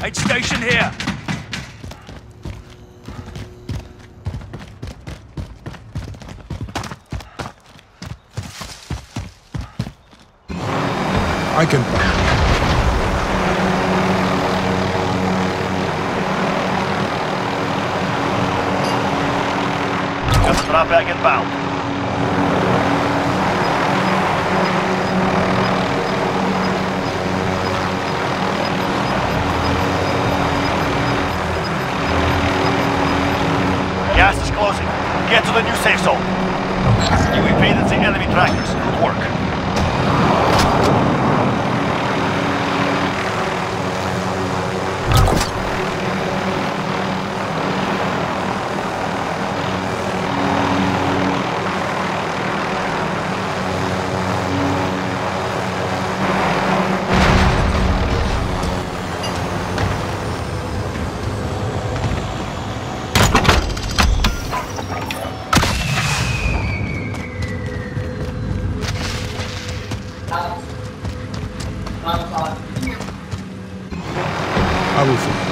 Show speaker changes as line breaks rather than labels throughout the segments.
Aid station here.
I can.
Got the drop bag inbound. Gas is closing. Get to the new safe zone. You evaded the enemy trackers. Good work.
I will see.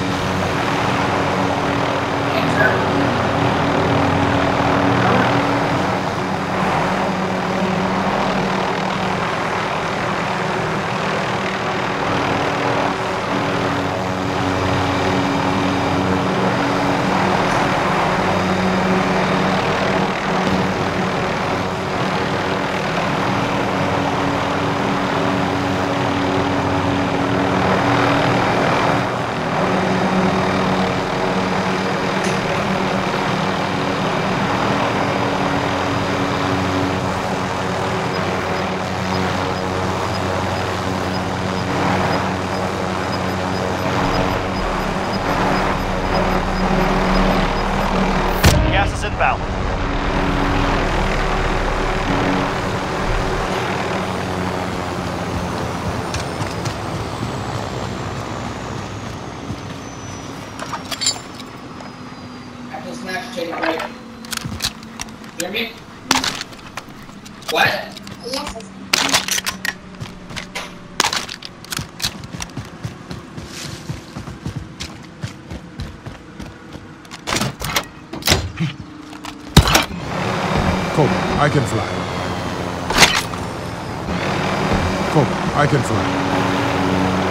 Gas is inbound.
After smash, take a break. Hear me? What?
Yes.
Cool. I can fly. Cool. I can fly.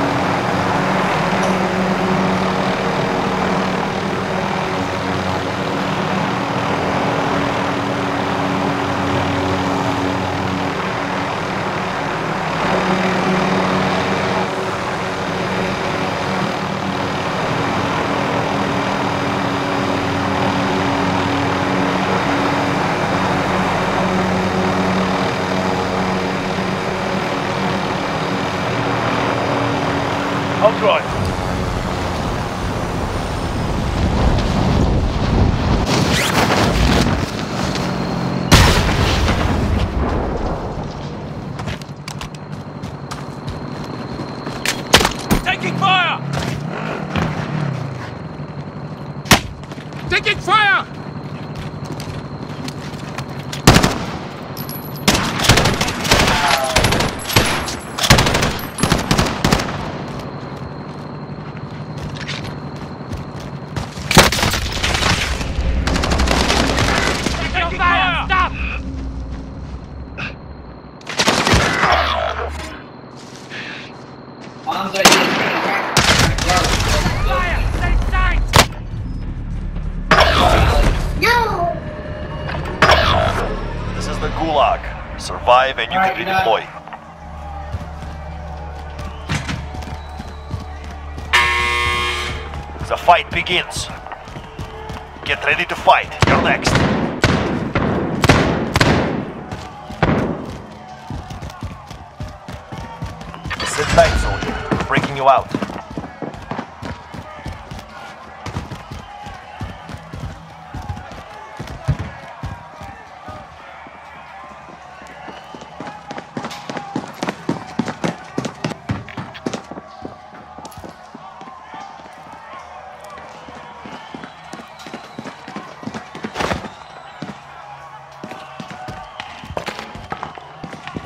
I'll drive.
Taking fire!
Taking fire!
Taking fire! Stop!
Bombs are used for attack.
Fire! Stay tight!
No!
This is the Gulag. Survive and you can redeploy. The fight begins. Get ready to fight. You're next. Sit tight, soldier. We're breaking you out.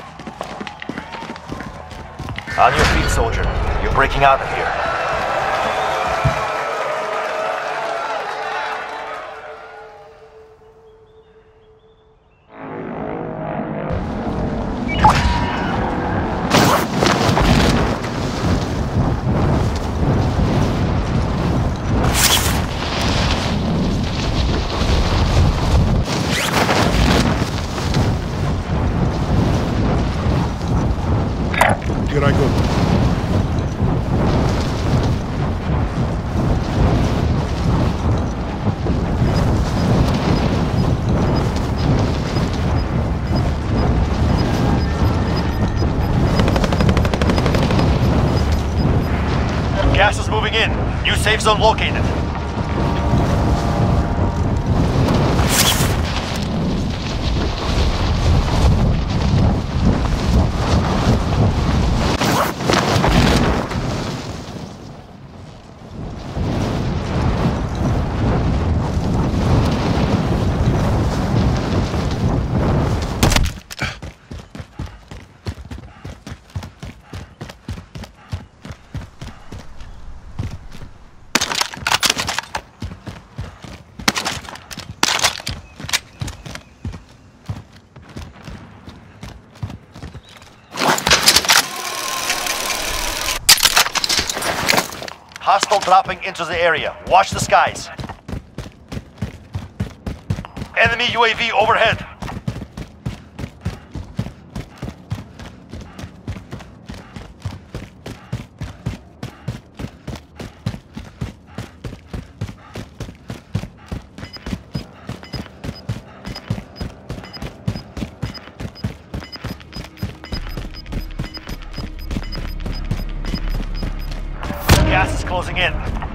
On your feet, soldier. You're breaking out of here. Gas is moving in. New safe zone located. Hostile dropping into the area. Watch the skies. Enemy UAV overhead. Gas is closing in.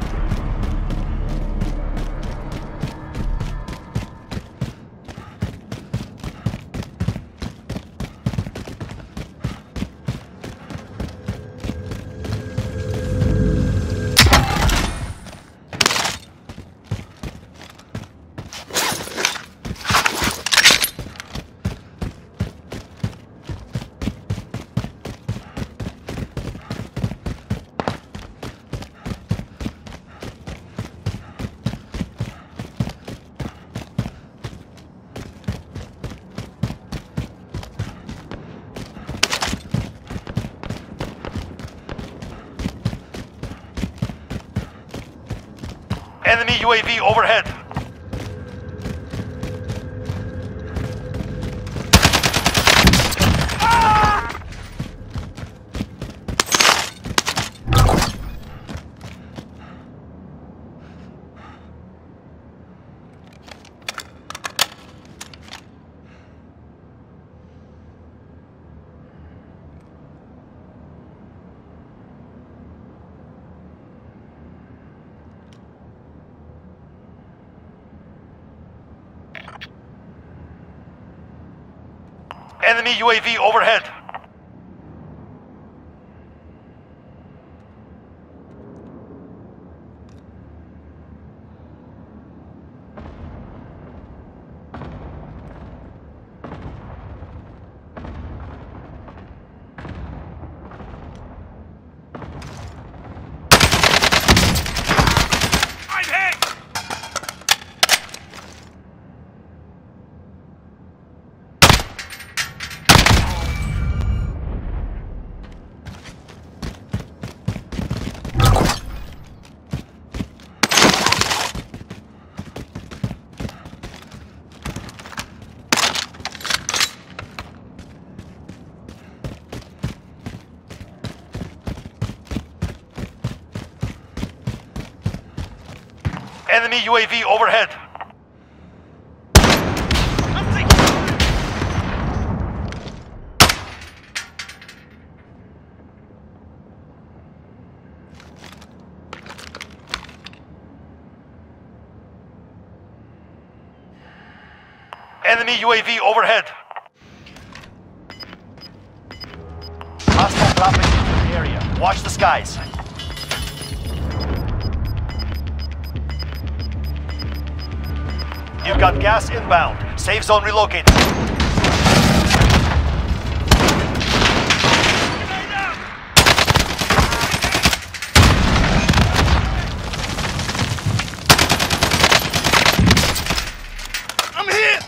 Enemy UAV overhead. Enemy UAV overhead.
I'm hit!
Enemy UAV overhead. Enemy UAV overhead. Hostile dropping into the area. Watch the skies. You've got gas inbound. Safe zone relocated.
I'm here!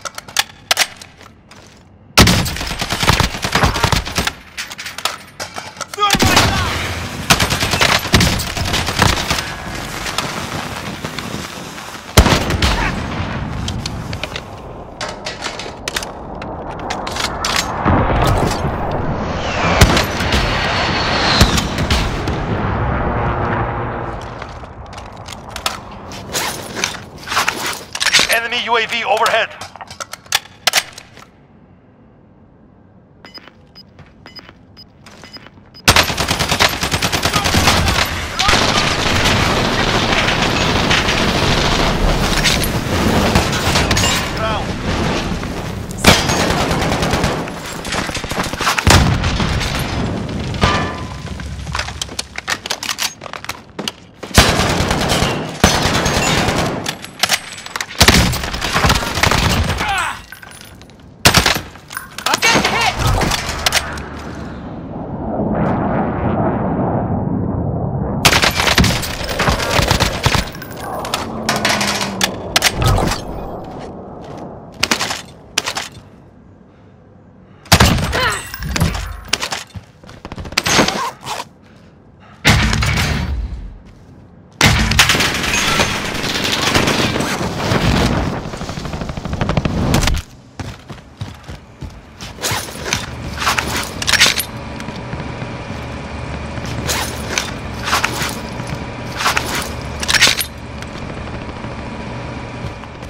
Enemy UAV overhead.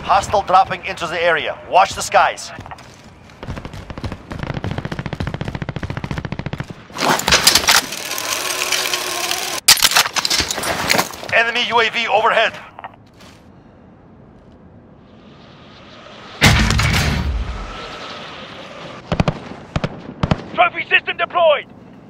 Hostile dropping into the area. Watch the skies. Enemy UAV overhead.
Trophy system deployed!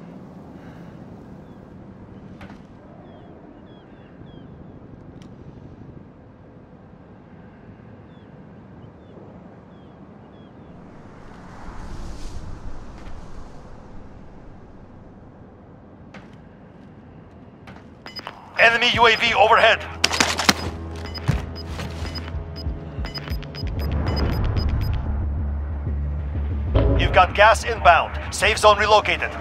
Enemy UAV overhead. You've got gas inbound. Safe zone relocated.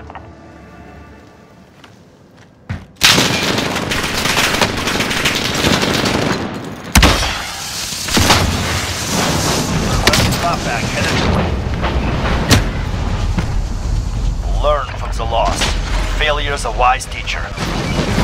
Drop back headed your way. Learn from the loss. Failure's a wise teacher.